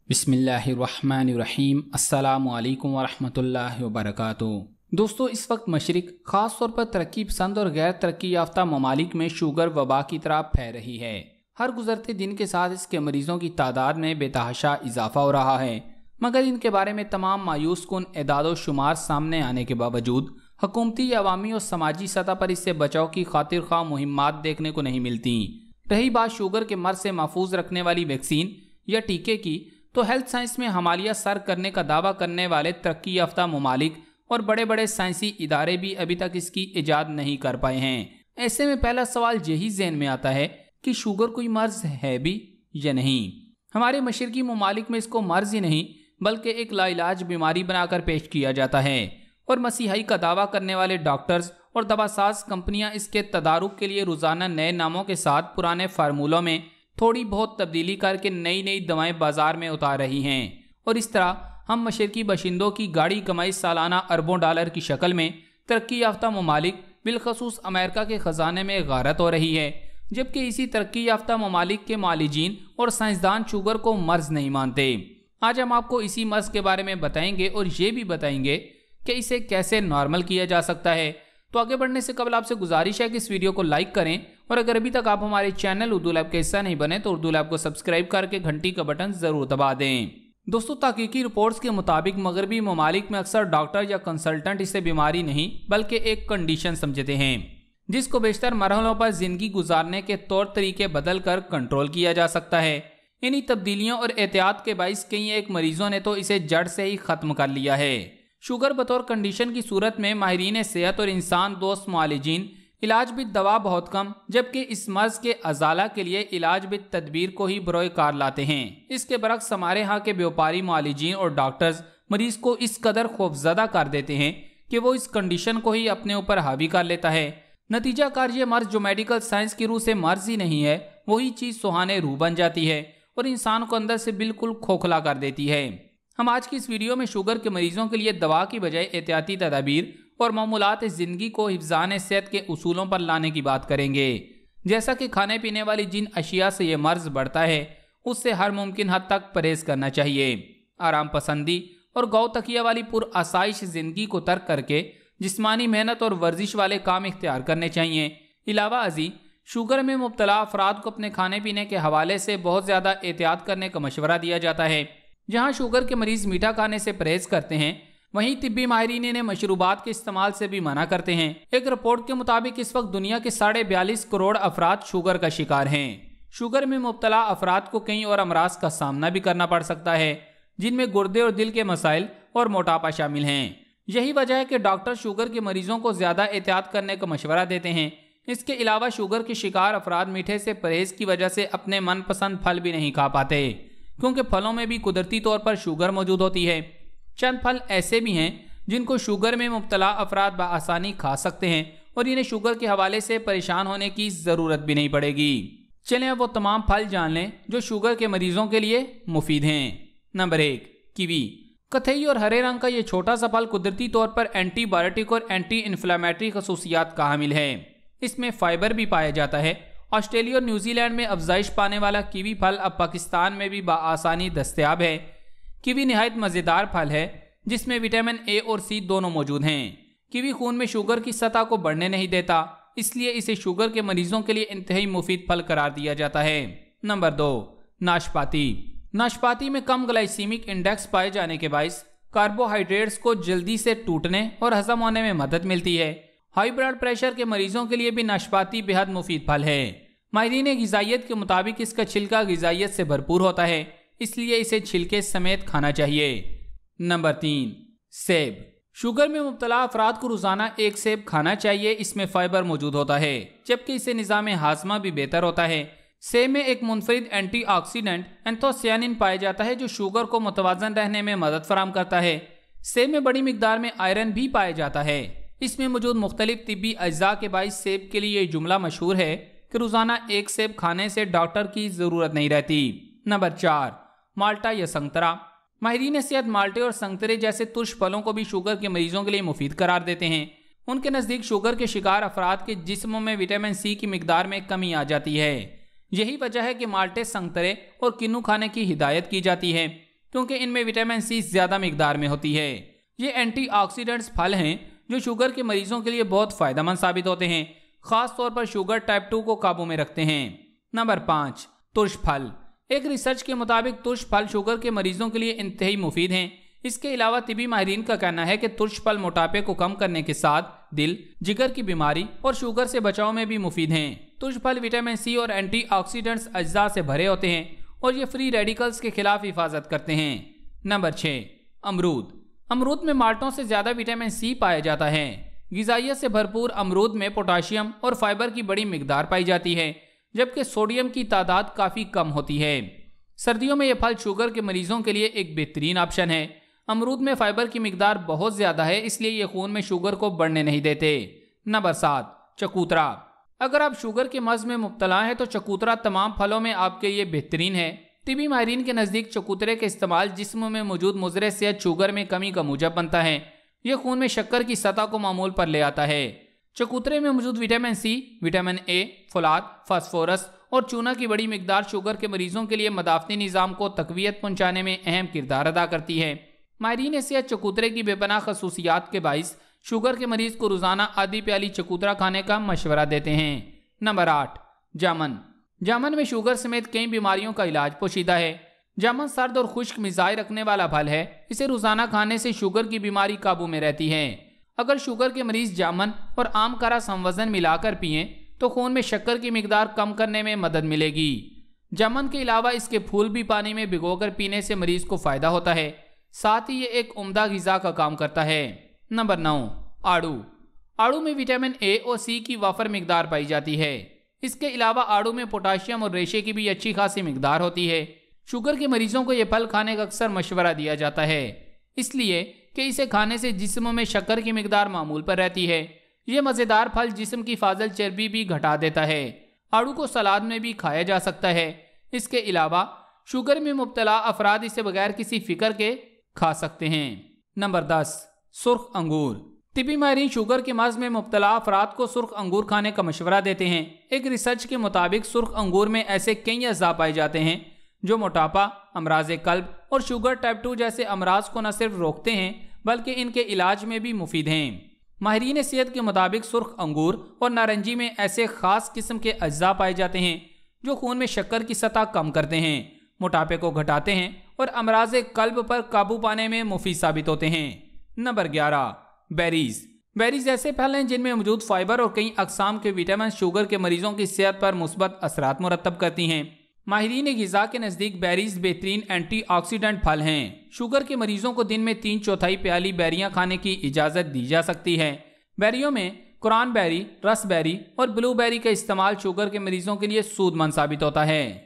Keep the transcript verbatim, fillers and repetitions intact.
بسم اللہ الرحمن الرحیم۔ السلام علیکم ورحمۃ اللہ وبرکاتہ۔ دوستو، اس وقت مشرق خاص طور پر ترقی پسند اور غیر ترقی یافتہ ممالک میں شوگر وبا کی طرح پھیل رہی ہے۔ ہر گزرتے دن کے ساتھ اس کے مریضوں کی تعداد میں بے تحاشا اضافہ ہو رہا ہے، مگر ان کے بارے میں تمام مایوس کن اعداد و شمار سامنے آنے کے باوجود حکومتی، عوامی اور سماجی سطح پر اس سے بچاؤ کی خاطر خواہ مہمات دیکھنے کو نہیں ملتی۔ رہی بات شوگر کے مرض سے محفوظ رکھنے والی ویکسین یا ٹیکے کی، تو ہیلتھ سائنس میں حمالیہ سر کرنے کا دعویٰ کرنے والے ترقی یافتہ ممالک اور بڑے بڑے سائنسی ادارے بھی ابھی تک اس کی ایجاد نہیں کر پائے ہیں۔ ایسے میں پہلا سوال یہی ذہن میں آتا ہے کہ شوگر کوئی مرض ہے بھی یا نہیں۔ ہمارے مشرقی ممالک میں اس کو مرض ہی نہیں بلکہ ایک لا علاج بیماری بنا کر پیش کیا جاتا ہے، اور مسیحائی کا دعویٰ کرنے والے ڈاکٹرز اور دواساز کمپنیاں اس کے تدارک کے لیے روزانہ نئے ناموں کے ساتھ پرانے فارمولوں میں تھوڑی بہت تبدیلی کر کے نئی نئی دوائیں بازار میں اتار رہی ہیں، اور اس طرح ہم مشرقی باشندوں کی گاڑی کمائی سالانہ اربوں ڈالر کی شکل میں ترقی یافتہ ممالک بالخصوص امریکہ کے خزانے میں غارت ہو رہی ہے، جبکہ اسی ترقی یافتہ ممالک کے معالجین اور سائنسدان شوگر کو مرض نہیں مانتے۔ آج ہم آپ کو اسی مرض کے بارے میں بتائیں گے اور یہ بھی بتائیں گے کہ اسے کیسے نارمل کیا جا سکتا ہے۔ تو آگے بڑھنے سے قبل آپ سے گزارش ہے کہ اس ویڈیو کو لائک کریں، اور اگر ابھی تک آپ ہمارے چینل اردو لیب کا حصہ نہیں بنے تو اردو لیب کو سبسکرائب کر کے گھنٹی کا بٹن ضرور دبا دیں۔ دوستو، تحقیقی رپورٹس کے مطابق مغربی ممالک میں اکثر ڈاکٹر یا کنسلٹنٹ اسے بیماری نہیں بلکہ ایک کنڈیشن سمجھتے ہیں، جس کو بیشتر مرحلوں پر زندگی گزارنے کے طور طریقے بدل کر کنٹرول کیا جا سکتا ہے۔ انہی تبدیلیوں اور احتیاط کے باعث کئی ایک مریضوں نے تو اسے جڑ سے ہی ختم کر لیا ہے۔ شوگر بطور کنڈیشن کی صورت میں ماہرین صحت اور انسان دوست معالجین علاج بھی دوا بہت کم، جبکہ اس مرض کے ازالہ کے لیے علاج بھی تدبیر کو ہی بروئے کار لاتے ہیں۔ اس کے برعکس ہمارے ہاں کے بیوپاری معالجین اور ڈاکٹرز مریض کو اس قدر خوفزدہ کر دیتے ہیں کہ وہ اس کنڈیشن کو ہی اپنے اوپر حاوی کر لیتا ہے۔ نتیجہ کار یہ مرض جو میڈیکل سائنس کی روح سے مرض ہی نہیں ہے، وہی چیز سہانے روح بن جاتی ہے اور انسان کو اندر سے بالکل کھوکھلا کر دیتی ہے۔ ہم آج کی اس ویڈیو میں شوگر کے مریضوں کے لیے دوا کی بجائے احتیاطی تدابیر اور معمولات زندگی کو حفظان صحت کے اصولوں پر لانے کی بات کریں گے۔ جیسا کہ کھانے پینے والی جن اشیاء سے یہ مرض بڑھتا ہے اس سے ہر ممکن حد تک پرہیز کرنا چاہیے۔ آرام پسندی اور گو تکیہ والی پر آسائش زندگی کو ترک کر کے جسمانی محنت اور ورزش والے کام اختیار کرنے چاہیے۔ علاوہ ازیں شوگر میں مبتلا افراد کو اپنے کھانے پینے کے حوالے سے بہت زیادہ احتیاط کرنے کا مشورہ دیا جاتا ہے۔ جہاں شوگر کے مریض میٹھا کھانے سے پرہیز کرتے ہیں، وہیں طبی ماہرین انہیں مشروبات کے استعمال سے بھی منع کرتے ہیں۔ ایک رپورٹ کے مطابق اس وقت دنیا کے ساڑھے بیالیس کروڑ افراد شوگر کا شکار ہیں۔ شوگر میں مبتلا افراد کو کئی اور امراض کا سامنا بھی کرنا پڑ سکتا ہے، جن میں گردے اور دل کے مسائل اور موٹاپا شامل ہیں۔ یہی وجہ ہے کہ ڈاکٹر شوگر کے مریضوں کو زیادہ احتیاط کرنے کا مشورہ دیتے ہیں۔ اس کے علاوہ شوگر کے شکار افراد میٹھے سے پرہیز کی وجہ سے اپنے من پسند پھل بھی نہیں کھا پاتے، کیونکہ پھلوں میں بھی قدرتی طور پر شوگر موجود ہوتی ہے۔ چند پھل ایسے بھی ہیں جن کو شوگر میں مبتلا افراد بآسانی کھا سکتے ہیں اور انہیں شوگر کے حوالے سے پریشان ہونے کی ضرورت بھی نہیں پڑے گی۔ چلیں اب وہ تمام پھل جان لیں جو شوگر کے مریضوں کے لیے مفید ہیں۔ نمبر ایک، کیوی۔ کتھئی اور ہرے رنگ کا یہ چھوٹا سا پھل قدرتی طور پر اینٹی بایوٹک اور اینٹی انفلیمیٹری خصوصیات کا حامل ہے۔ اس میں فائبر بھی پایا جاتا ہے۔ آسٹریلیا اور نیوزی لینڈ میں افزائش پانے والا کیوی پھل اب پاکستان میں بھی بآسانی دستیاب ہے۔ کیوی نہایت مزیدار پھل ہے جس میں وٹامن اے اور سی دونوں موجود ہیں۔ کیوی خون میں شوگر کی سطح کو بڑھنے نہیں دیتا، اس لیے اسے شوگر کے مریضوں کے لیے انتہائی مفید پھل قرار دیا جاتا ہے۔ نمبر دو، ناشپاتی۔ ناشپاتی میں کم گلائسیمک انڈیکس پائے جانے کے باعث کاربوہائیڈریٹس کو جلدی سے ٹوٹنے اور ہضم ہونے میں مدد ملتی ہے۔ ہائی بلڈ پریشر کے مریضوں کے لیے بھی ناشپاتی بہت مفید پھل ہے۔ ماہرین غذائیت کے مطابق اس کا چھلکا غذائیت سے بھرپور ہوتا ہے، اس لیے اسے چھلکے سمیت کھانا چاہیے۔ نمبر تین، سیب۔ شوگر میں مبتلا افراد کو روزانہ ایک سیب کھانا چاہیے۔ اس میں فائبر موجود ہوتا ہے، جبکہ اسے نظام ہاضمہ بھی بہتر ہوتا ہے۔ سیب میں ایک منفرد اینٹی آکسیڈنٹ اینتھوسیانین پایا جاتا ہے جو شوگر کو متوازن رہنے میں مدد فراہم کرتا ہے۔ سیب میں بڑی مقدار میں آئرن بھی پایا جاتا ہے۔ اس میں موجود مختلف طبی اجزاء کے باعث سیب کے لیے یہ جملہ مشہور ہے کہ روزانہ ایک سیب کھانے سے ڈاکٹر کی ضرورت نہیں رہتی۔ نمبر چار، مالٹا یا سنگترا۔ ماہرین صحت مالٹے اور سنگترے جیسے ترش پھلوں کو بھی شوگر کے مریضوں کے لیے مفید قرار دیتے ہیں۔ ان کے نزدیک شوگر کے شکار افراد کے جسموں میں وٹامن سی کی مقدار میں کمی آ جاتی ہے۔ یہی وجہ ہے کہ مالٹے، سنگترے اور کنو کھانے کی ہدایت کی جاتی ہے۔ کیونکہ ان میں وٹامن سی زیادہ مقدار میں ہوتی ہے۔ یہ اینٹی آکسیڈنٹس پھل ہیں جو شوگر کے مریضوں کے لیے بہت فائدہ مند ثابت ہوتے ہیں، خاص طور پر شوگر ٹائپ ٹو کو قابو میں رکھتے ہیں۔ نمبر پانچ، ترش پھل۔ ایک ریسرچ کے مطابق ترش پھل شوگر کے مریضوں کے لیے انتہائی مفید ہیں۔ اس کے علاوہ طبی ماہرین کا کہنا ہے کہ ترش پھل موٹاپے کو کم کرنے کے ساتھ دل، جگر کی بیماری اور شوگر سے بچاؤ میں بھی مفید ہیں۔ ترش پھل وٹامن سی اور اینٹی آکسیڈنٹس اجزاء سے بھرے ہوتے ہیں اور یہ فری ریڈیکلز کے خلاف حفاظت کرتے ہیں۔ نمبر چھ، امرود۔ امرود میں مالٹوں سے زیادہ وٹامن سی پایا جاتا ہے۔ غذائیت سے بھرپور امرود میں پوٹاشیم اور فائبر کی بڑی مقدار پائی جاتی ہے، جبکہ سوڈیم کی تعداد کافی کم ہوتی ہے۔ سردیوں میں یہ پھل شوگر کے مریضوں کے لیے ایک بہترین آپشن ہے۔ امرود میں فائبر کی مقدار بہت زیادہ ہے، اس لیے یہ خون میں شوگر کو بڑھنے نہیں دیتے۔ نمبر سات، چکوترا۔ اگر آپ شوگر کے مرض میں مبتلا ہیں تو چکوترا تمام پھلوں میں آپ کے لیے بہترین ہے۔ طبی ماہرین کے نزدیک چکوترے کے استعمال جسم میں موجود مضر صحت شوگر میں کمی کا موجب بنتا ہے۔ یہ خون میں شکر کی سطح کو معمول پر لے آتا ہے۔ چکوترے میں موجود وٹامن سی، وٹامن اے، فولاد، فاسفورس اور چونا کی بڑی مقدار شوگر کے مریضوں کے لیے مدافعتی نظام کو تقویت پہنچانے میں اہم کردار ادا کرتی ہے۔ ماہرین صحت چکوترے کی بے پناہ خصوصیات کے باعث شوگر کے مریض کو روزانہ آدھی پیالی چکوترا کھانے کا مشورہ دیتے ہیں۔ نمبر آٹھ، جامن۔ جامن میں شوگر سمیت کئی بیماریوں کا علاج پوشیدہ ہے۔ جامن سرد اور خشک مزاج رکھنے والا پھل ہے۔ اسے روزانہ کھانے سے شوگر کی بیماری قابو میں رہتی ہے۔ اگر شوگر کے مریض جامن اور آم کا رس ہم وزن ملا کر پئیں تو خون میں شکر کی مقدار کم کرنے میں مدد ملے گی۔ جامن کے علاوہ اس کے پھول بھی پانی میں بھگو کر پینے سے مریض کو فائدہ ہوتا ہے، ساتھ ہی یہ ایک عمدہ غذا کا کام کرتا ہے۔ نمبر نو، آڑو۔ آڑو میں وٹامن اے اور سی کی وافر مقدار پائی جاتی ہے۔ اس کے علاوہ آڑو میں پوٹاشیم اور ریشے کی بھی اچھی خاصی مقدار ہوتی ہے۔ شوگر کے مریضوں کو یہ پھل کھانے کا اکثر مشورہ دیا جاتا ہے، اس لیے کہ اسے کھانے سے جسم میں شکر کی مقدار معمول پر رہتی ہے۔ یہ مزیدار پھل جسم کی فاضل چربی بھی گھٹا دیتا ہے۔ آڑو کو سلاد میں بھی کھایا جا سکتا ہے۔ اس کے علاوہ شوگر میں مبتلا افراد اسے بغیر کسی فکر کے کھا سکتے ہیں۔ نمبر دس، سرخ انگور۔ طبی ماہرین شوگر کے مرض میں مبتلا افراد کو سرخ انگور کھانے کا مشورہ دیتے ہیں۔ ایک ریسرچ کے مطابق سرخ انگور میں ایسے کئی اجزاء پائے جاتے ہیں جو موٹاپا، امراض قلب اور شوگر ٹائپ ٹو جیسے امراض کو نہ صرف روکتے ہیں بلکہ ان کے علاج میں بھی مفید ہیں۔ ماہرین صحت کے مطابق سرخ انگور اور نارنجی میں ایسے خاص قسم کے اجزاء پائے جاتے ہیں جو خون میں شکر کی سطح کم کرتے ہیں، موٹاپے کو گھٹاتے ہیں اور امراض قلب پر قابو پانے میں مفید ثابت ہوتے ہیں۔ نمبر گیارہ، بیریز۔ بیریز ایسے پھل ہیں جن میں موجود فائبر اور کئی اقسام کے وٹامن شوگر کے مریضوں کی صحت پر مثبت اثرات مرتب کرتی ہیں۔ ماہرین غذا کے نزدیک بیریز بہترین اینٹی آکسیڈنٹ پھل ہیں۔ شوگر کے مریضوں کو دن میں تین چوتھائی پیالی بیریاں کھانے کی اجازت دی جا سکتی ہے۔ بیریوں میں قرآن بیری، رس بیری اور بلو بیری کا استعمال شوگر کے مریضوں کے لیے سود مند ثابت ہوتا ہے۔